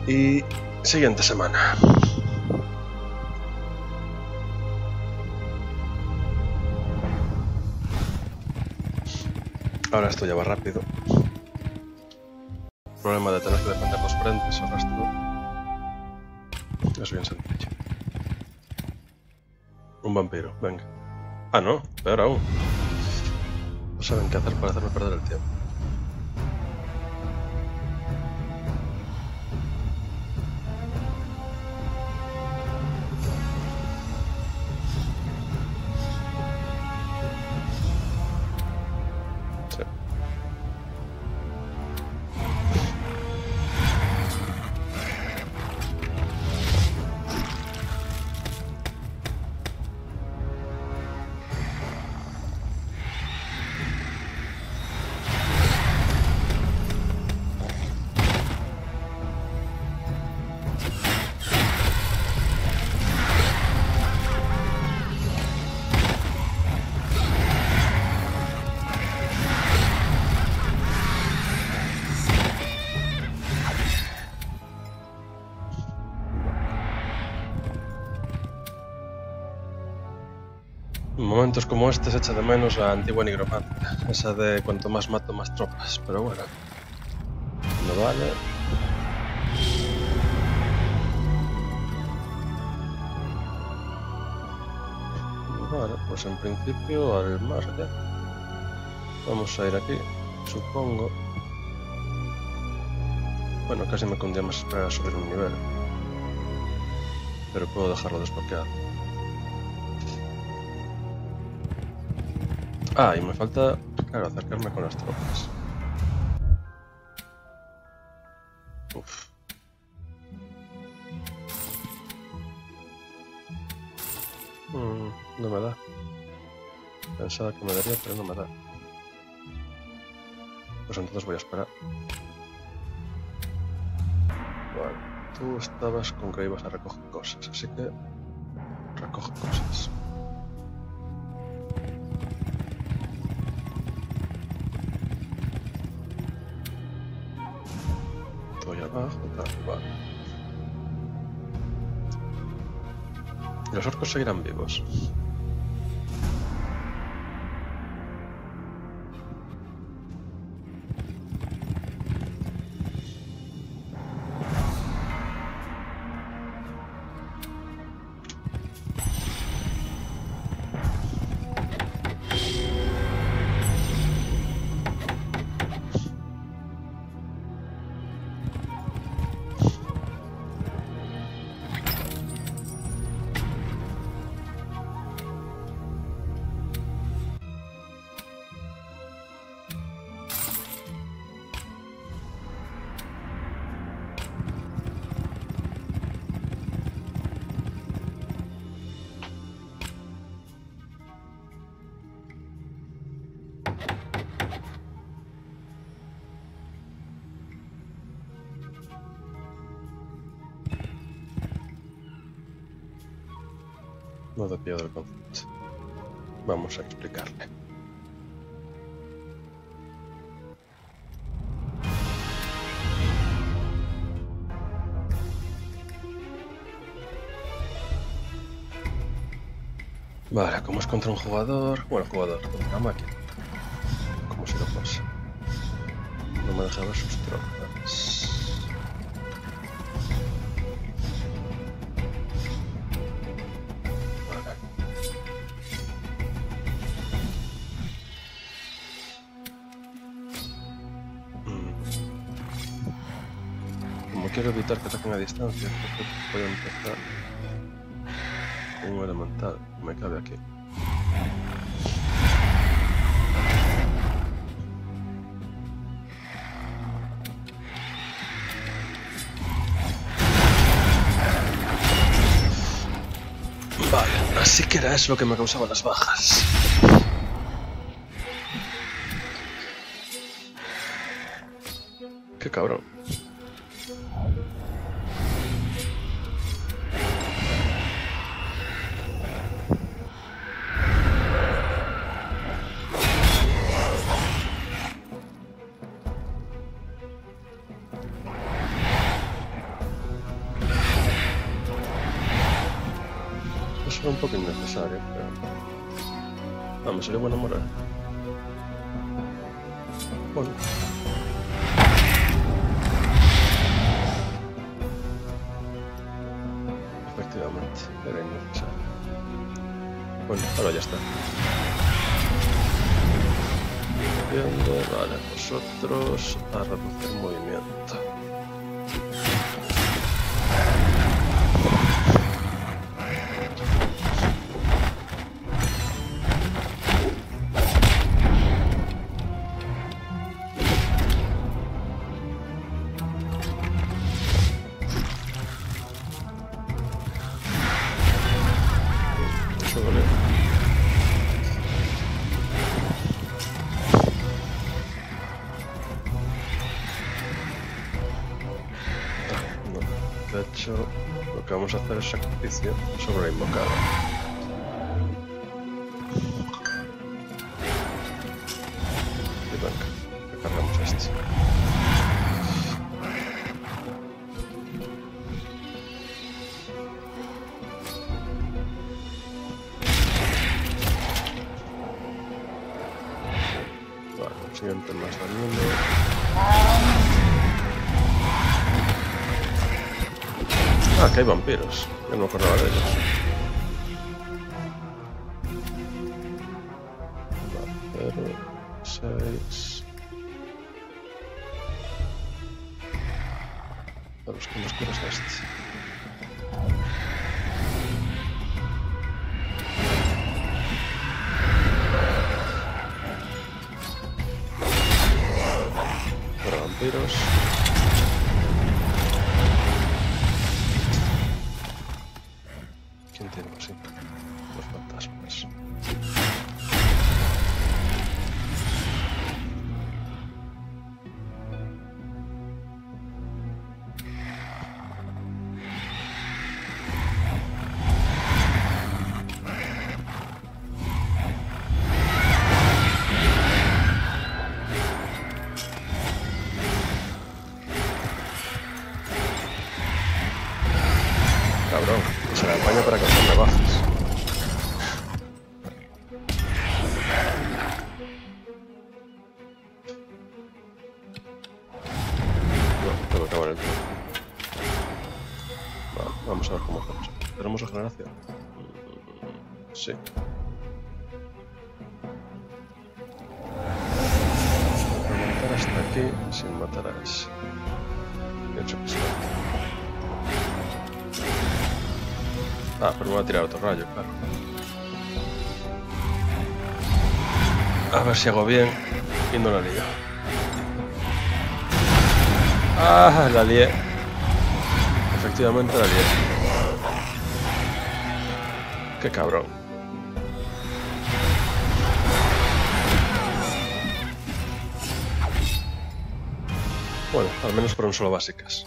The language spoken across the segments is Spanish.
Y siguiente semana. Ahora esto ya va rápido. El problema de tener que defender dos frentes, el resto es bien sencillo. Un vampiro, venga. Ah, no, peor aún. No saben qué hacer para hacerme perder el tiempo. Sí. En momentos como este se echa de menos la antigua nigromanta, esa de cuanto más mato más tropas, pero bueno, no vale. Vale, pues en principio al margen. Vamos a ir aquí, supongo. Bueno, casi me conviene más esperar a subir un nivel, pero puedo dejarlo desbloqueado. Ah, y me falta, claro, acercarme con las tropas. Uf. No me da. Pensaba que me daría, pero no me da. Pues entonces voy a esperar. Vale, tú estabas con que ibas a recoger cosas, así que recoge cosas. Estoy abajo, tal, vale. ¿Y los orcos seguirán vivos? No te pierdo el concepto. Vamos a explicarle. Vale, como es contra un jugador... Bueno, jugador, contra una máquina. Como si lo fuese. No me deja ver sus tropas. Quiero evitar que ataquen a distancia, creo que voy a empezar con un elemental, me cabe aquí. Vale, así que era eso lo que me causaba las bajas. Qué cabrón. eso era un poco innecesario, pero... Ah, me salió buena moral. Bueno. Efectivamente, era innecesario. Bueno, ahora ya está. Vale, vosotros a reducir movimiento. De hecho, lo que vamos a hacer es sacrificio sobre la invocada. Y venga, recargamos esto. Vale, el siguiente más dañino. Ah, que hay vampiros. Yo no me acordaba de ellos. Vale, 0, 6... Vamos con los curos este. Para vampiros. ¿Quién tiene así? Los fantasmas. Cabrón, que se la apaña para que se me bajes. No, tengo que acabar el turno. Vale, vamos a ver cómo hacemos. ¿Tenemos regeneración? Sí. Voy a matar hasta aquí sin matar a ese. De hecho que sí. Ah, pero me voy a tirar otro rayo, claro. A ver si hago bien y no la lío. Ah, la lié. Efectivamente la lié. Qué cabrón. Bueno, al menos fueron solo básicas.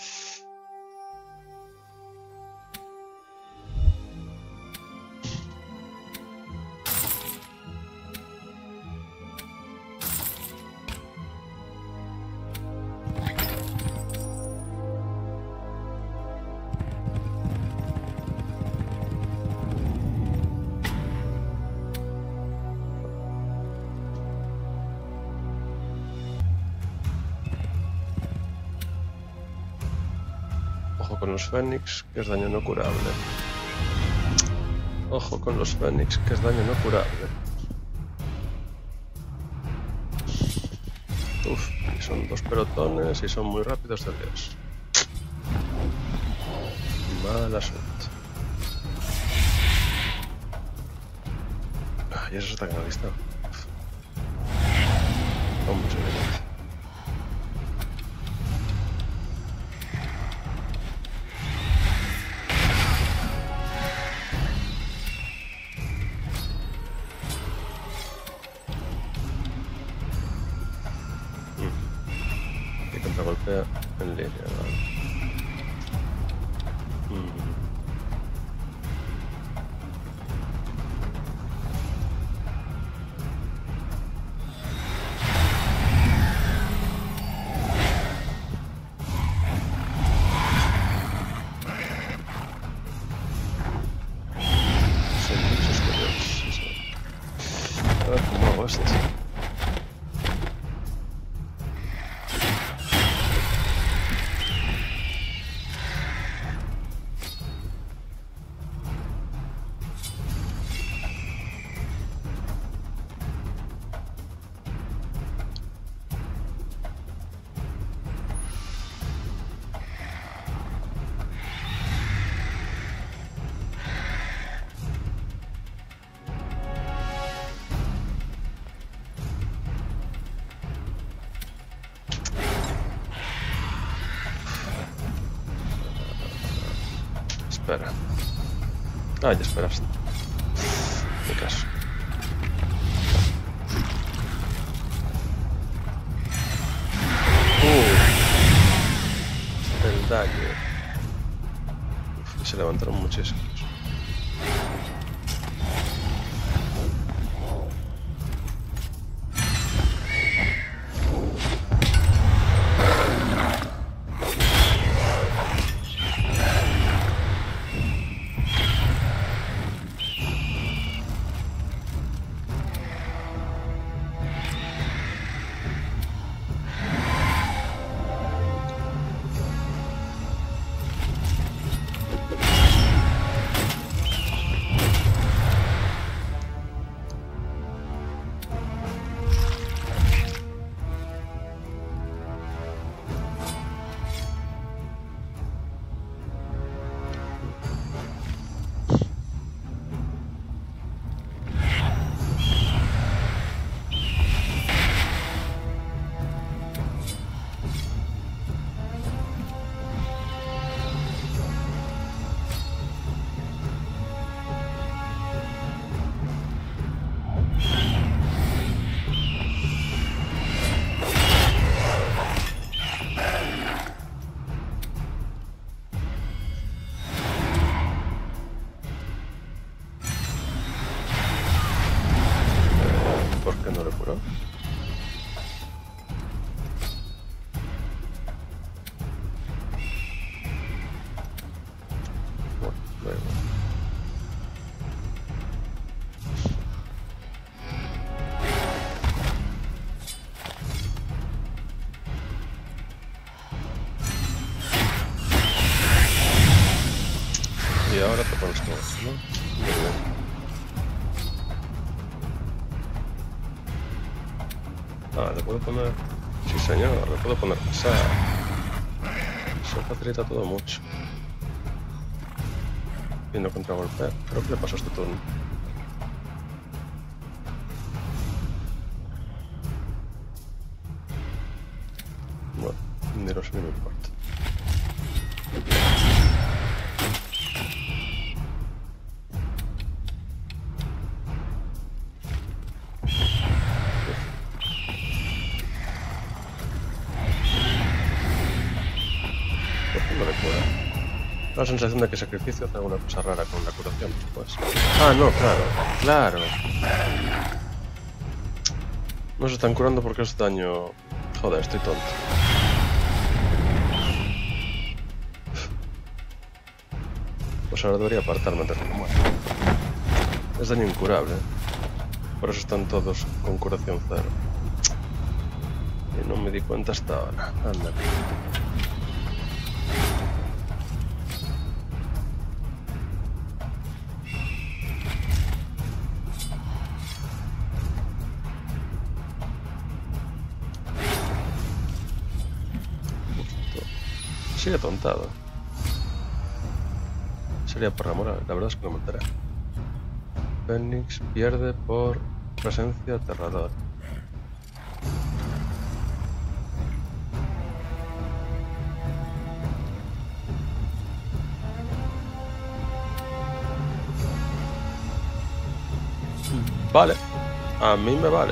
Ojo con los fénix, que es daño no curable. Ojo con los fénix, que es daño no curable. Uf, y son dos pelotones y son muy rápidos de Dios. Mala suerte. Ah, y eso está en la lista. Vamos a ver. Y contragolpea en línea, ¿vale? Espera. Ah, ya esperaste. Mi caso. El daño. Uf, se levantaron muchísimos. ¿Por qué no le curó? Bueno, luego. Y ahora te pones como esto, ¿no? Muy bien. Ah, le puedo poner... Sí, señor, le puedo poner pasar. Eso facilita todo mucho. Y no contragolpea. Creo que le pasó este turno. Bueno, ni lo sé ni me importa. No le cura. La sensación de que sacrificio hace alguna cosa rara con la curación, pues. Ah, no, claro, claro. No se están curando porque es daño... Joder, estoy tonto. Pues ahora debería apartarme antes de que muera. Es daño incurable. Por eso están todos con curación cero. Y no me di cuenta hasta ahora. Anda. Sigue tontado. Sería por amor, la verdad es que lo mataré. Fénix pierde por presencia aterradora. Vale, a mí me vale.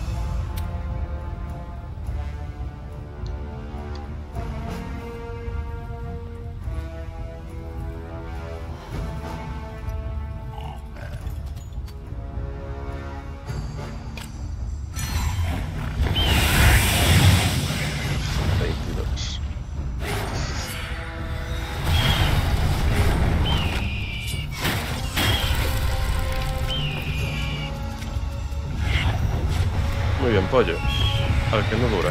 Muy bien, pollo. Al que no dura.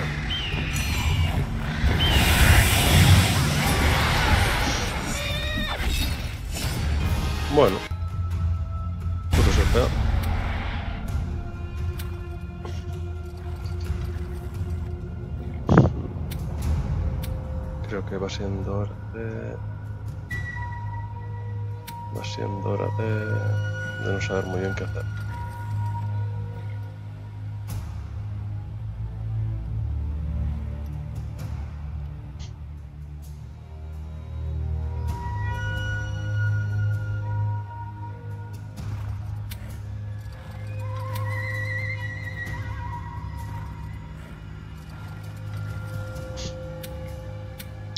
Bueno. Puto ser peor. Creo que va siendo hora de... Va siendo hora de no saber muy bien qué hacer.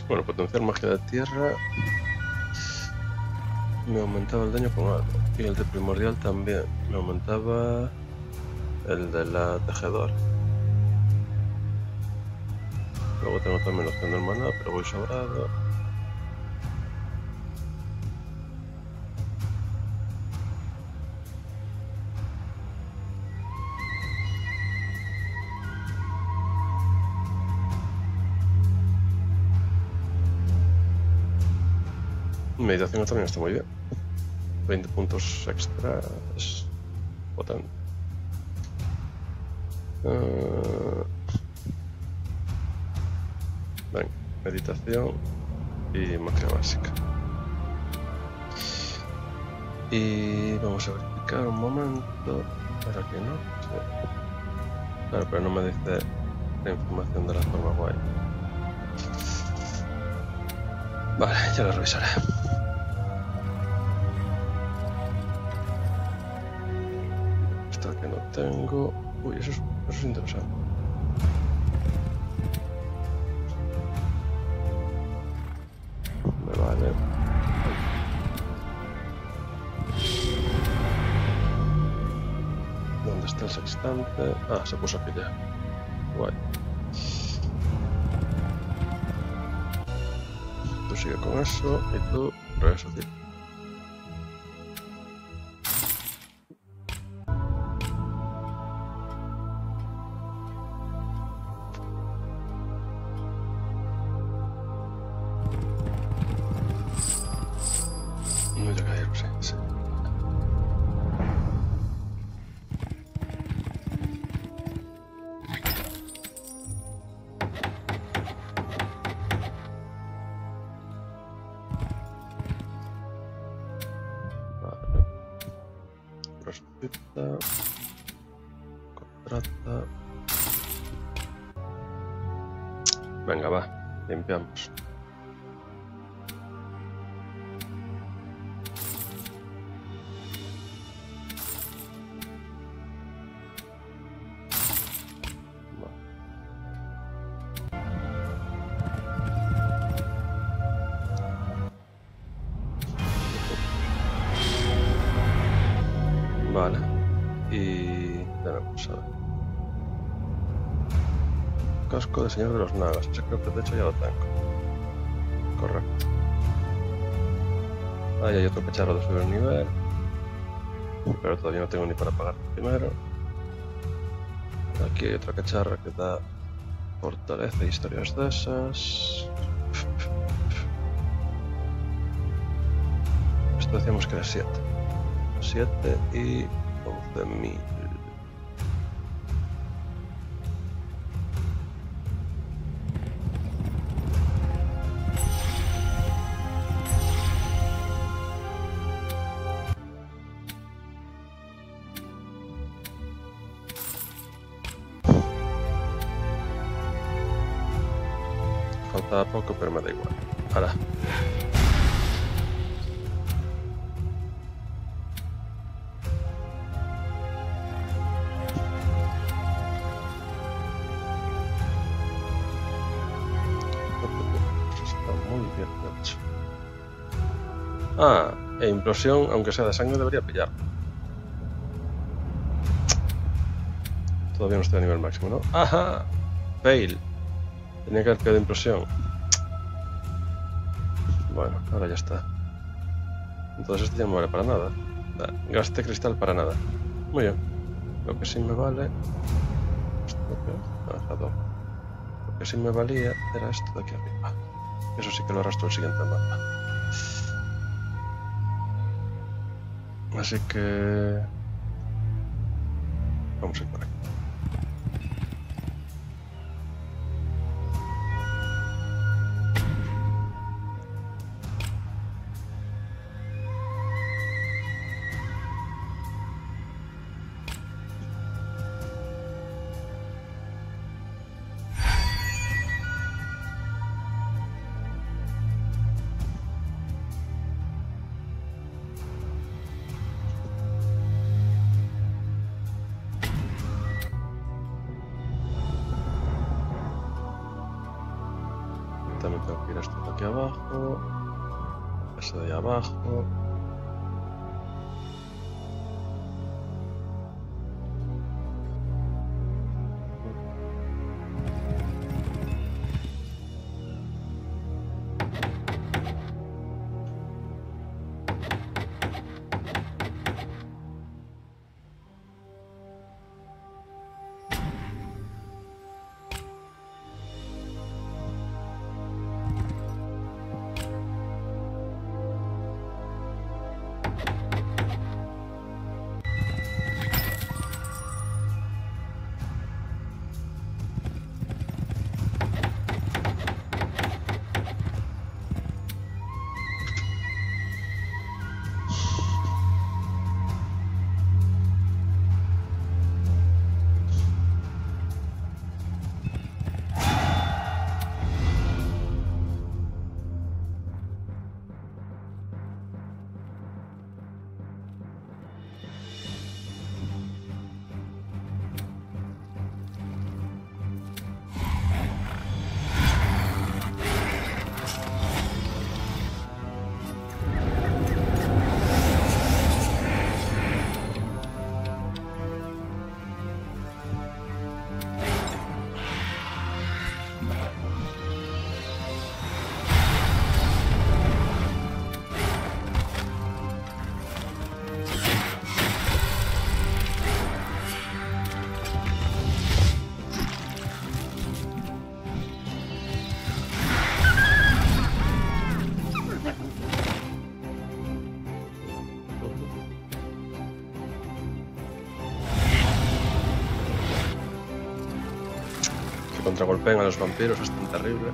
Bueno, potenciar magia de tierra me aumentaba el daño con algo. Y el de primordial también. Me aumentaba el de la tejedora. Luego tengo también la opción del maná, pero voy sobrado. Meditación también está muy bien. 20 puntos extra es potente. Venga, meditación y magia básica. Y vamos a verificar un momento. Pero aquí no. Sí. Claro, pero no me dice la información de la forma guay. Vale, ya lo revisaré. Esto que no tengo. Uy, eso es interesante. Me vale. ¿Dónde está el sextante? Ah, se puso aquí ya. Guay. Tú sigue con eso y tú resucita. No llega a ir, sí. Vale. Resucita. Contrata. Venga, va. Limpiamos. Vale. Y tenemos a ver. Casco de Señor de los Nagas. Ese creo que de hecho ya lo tengo. Correcto. Ahí hay otro cacharro de subir nivel. Pero todavía no tengo ni para pagar primero. Aquí hay otra cacharra que da fortaleza e historias de esas. Esto decíamos que era 7. 7 y 11.000. Faltaba poco, pero me da igual. Ahora. Está muy bien hecho. Ah, e implosión, aunque sea de sangre, debería pillar. Todavía no estoy a nivel máximo, ¿no? ¡Ajá! Fail. Tenía que haber pillado implosión. Bueno, ahora ya está. Entonces este ya no vale para nada. Gaste cristal para nada. Muy bien. Lo que sí me vale... Lo que sí me valía era esto de aquí arriba. Eso sí que lo arrastro al siguiente mapa. Así que... vamos a ir por aquí. que ir esto de aquí abajo. Ese de ahí abajo. Contragolpean a los vampiros, es tan terrible.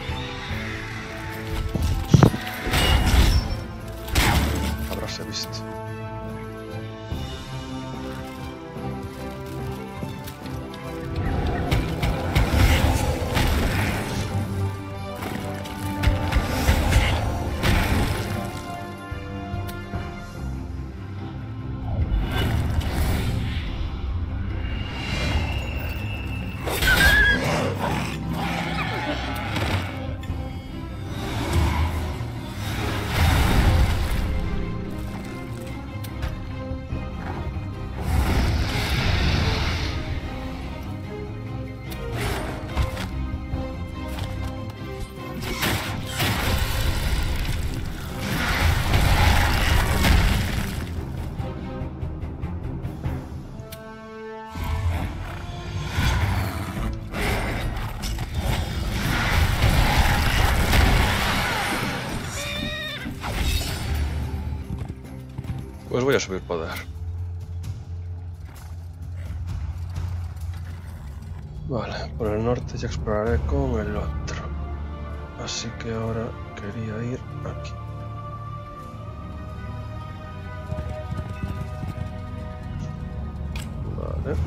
Habráse visto. Pues voy a subir poder. Vale, por el norte ya exploraré con el otro. Así que ahora quería ir aquí. Vale.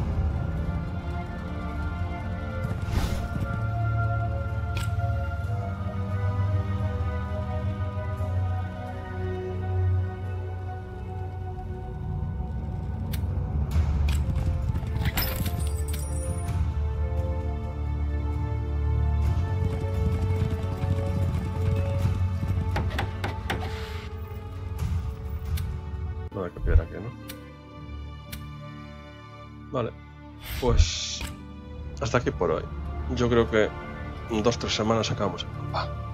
No hay que copiar aquí, ¿no? Vale, pues hasta aquí por hoy. Yo creo que en 2 o 3 semanas acabamos el mapa.